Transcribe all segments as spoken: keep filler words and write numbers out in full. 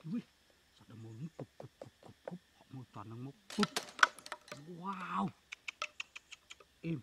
Ui, sao nó mùi cục cục cục cục cục, họ mùi toàn nó mốc cục. Wow, im.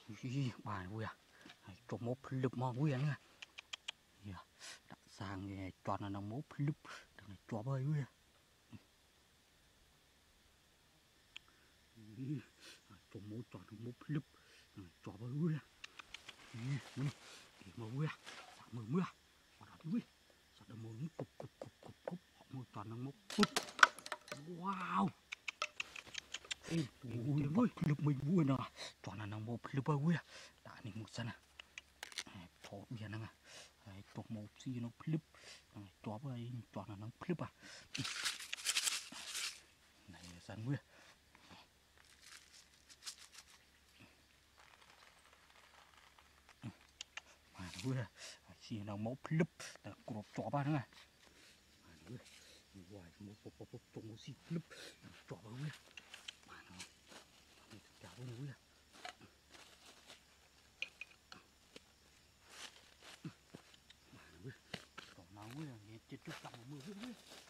Ý, bài vui à, cho mốt lực mà vui anh à, đã sang nghe cho nó nó mốt lực, đằng này cho bơi vui à, cho mốt cho nó mốt lực, cho bơi vui à, mình thì mà vui à, sáng mưa mưa, và đó vui, sao nó mưa cục cục cục cục cục, mưa toàn nó mốt, wow, ê, vui vui, lực mình vui nè, cho nó nó mốt lực bơi vui à, đã này một chân à. Thổ biển nè, cho một xí nó flip, cho với cho nó nó flip à, này là san nguyên, mà nó vừa, xí nó máu flip, là cột cho ba nữa à, mà nó vừa, ngoài một một một một cho một xí flip, cho ba vừa, mà nó, này cả nó vừa. Nó nghe chết chút tầm mưa nữa.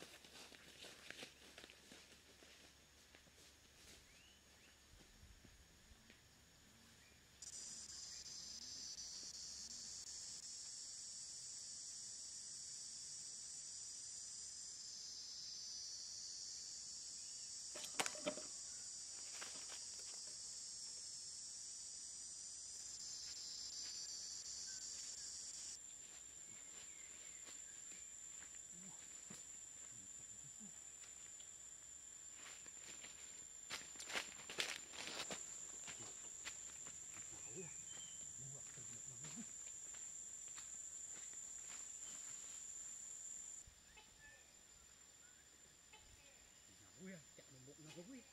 Ui, chạy một nó có ui.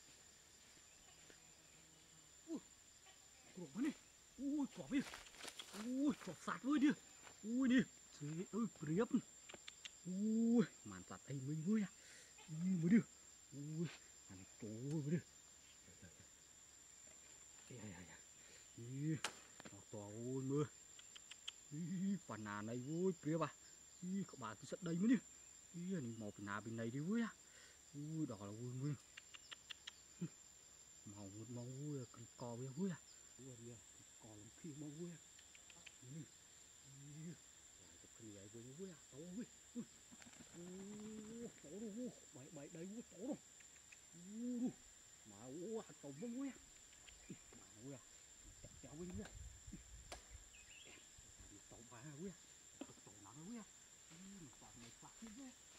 Ui, cọp này. Ui, cọp đi. Ui, cọp sạt vui đi. Ui đi. Trời ơi, priếp. Ui, màn sạt ấy mình vui à. Ui, mới đi. Ui, màn tối mới đi. Ê, ê, ê. Ui, nó to ôi mưa. Ui, phần nà này vui priếp à. Ui, các bạn cứ sật đây mới đi. Ui, này màu phần nà bên này đi vui à. Ui, đó là vui vui. Màu một màu vui à, con cò với vui à. Ui, kìa, cò làm khi màu vui à. Ui, ui, chụp cái này vui vui à, tổ vui. Ui, tổ đâu, bảy bảy đây vui tổ đâu. Ui, mà ui, tổ vui à. Mà vui à, chặt chặt vui vui à. Tổ bà vui à, tổ nó vui à. Ui, tổ này phạt vui à.